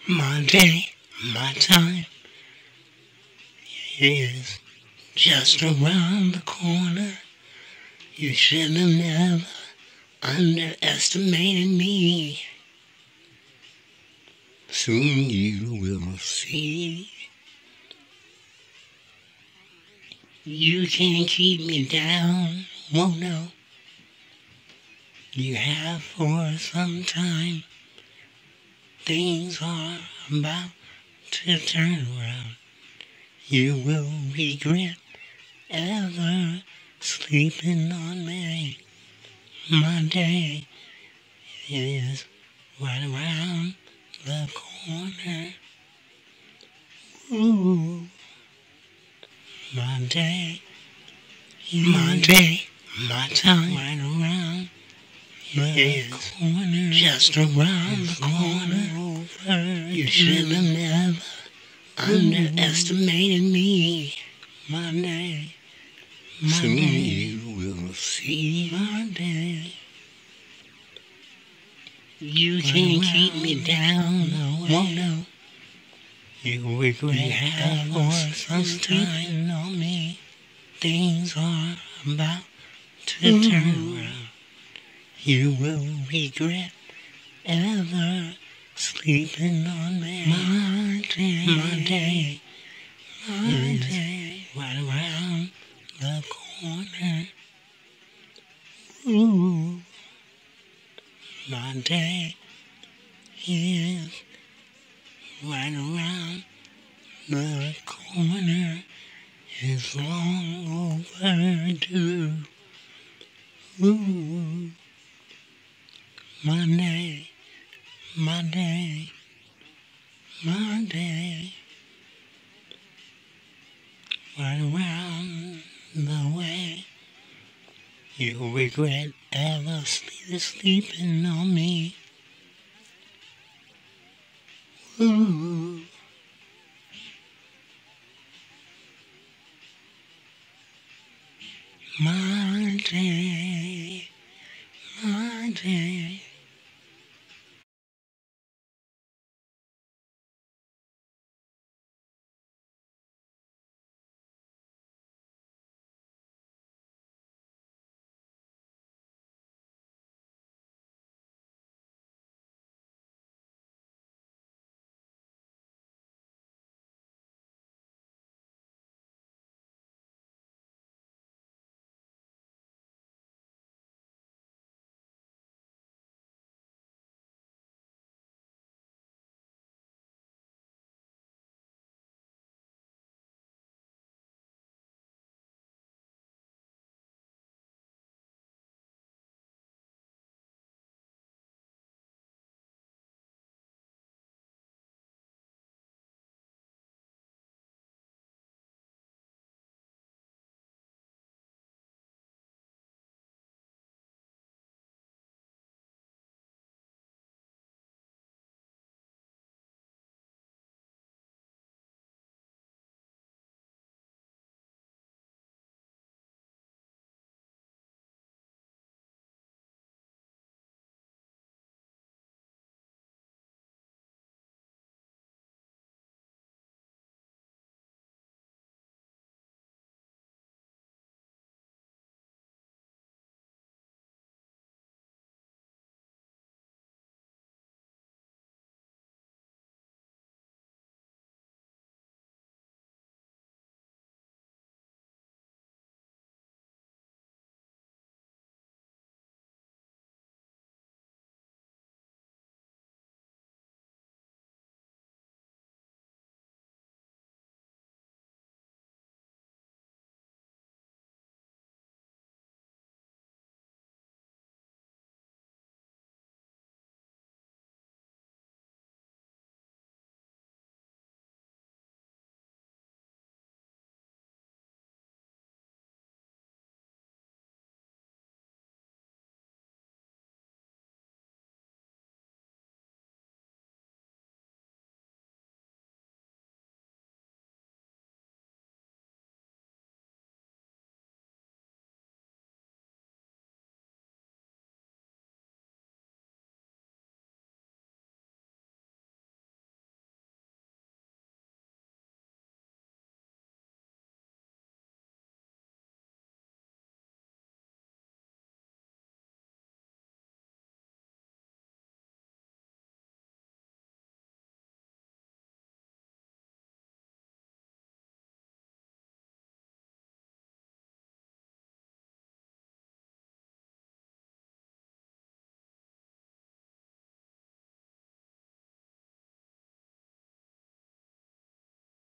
My day, my time is just around the corner. You should have never underestimated me. Soon you will see. You can't keep me down, won't no. You have for some time. Things are about to turn around. You will regret ever sleeping on me. My day is right around the corner. Ooh. My day, my time, right around the corner. Just around the corner. You should have never underestimated me. My day, soon you will see. My day. You can't keep me down, won't no. You regret ever sleeping on me. Things are about to turn around. You will regret ever sleeping on me. My day, right around the corner. Ooh. My day is right around the corner. It's long overdue. Ooh. My day, my day, my day. Right around the way. You'll regret ever sleeping on me. Ooh. My day, my day.